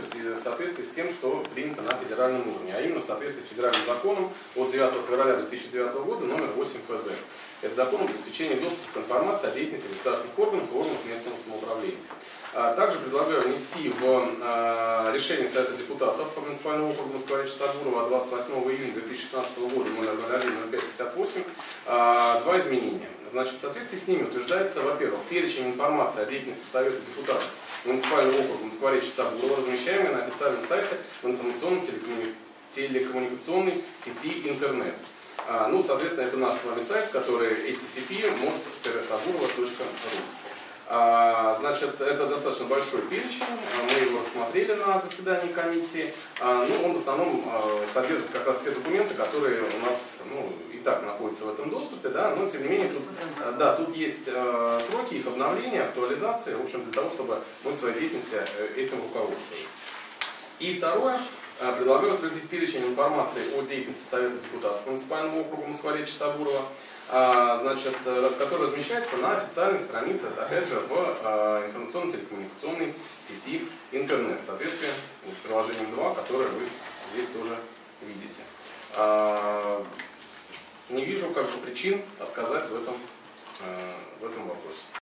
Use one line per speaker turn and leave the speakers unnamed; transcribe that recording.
документы в соответствии с тем, что принято на федеральном уровне, а именно в соответствии с федеральным законом от 9 февраля 2009 года номер 8 ФЗ. Это закон об обеспечении доступа к информации о деятельности государственных органов и органов местного самоуправления. Также предлагаю внести в решение Совета депутатов по муниципальному округу Москва-Речи-Сабурова от 28 июня 2016 года номер 01-0558 два изменения. Значит, в соответствии с ними утверждается, во-первых, перечень информации о деятельности Совета депутатов муниципального округа Москва-Речи-Сабурова, размещаемый на официальном сайте в информационно-телекоммуникационной сети интернет. Ну, соответственно, это наш с вами сайт, который http://most-saburova.ru. Значит, это достаточно большой перечень, мы его рассмотрели на заседании комиссии. Ну, он в основном содержит как раз те документы, которые у нас и так находятся в этом доступе, да, но тем не менее тут есть сроки их обновления, актуализации, в общем, для того, чтобы мы в своей деятельности этим руководствовались. И второе, предлагаю утвердить перечень информации о деятельности Совета депутатов муниципального округа Москва-Речи-Сабурова, значит, который размещается на официальной странице, опять же, в информационно-телекоммуникационной сети интернет, в соответствии с приложением 2, которое вы здесь тоже видите. Не вижу причин отказать в этом вопросе.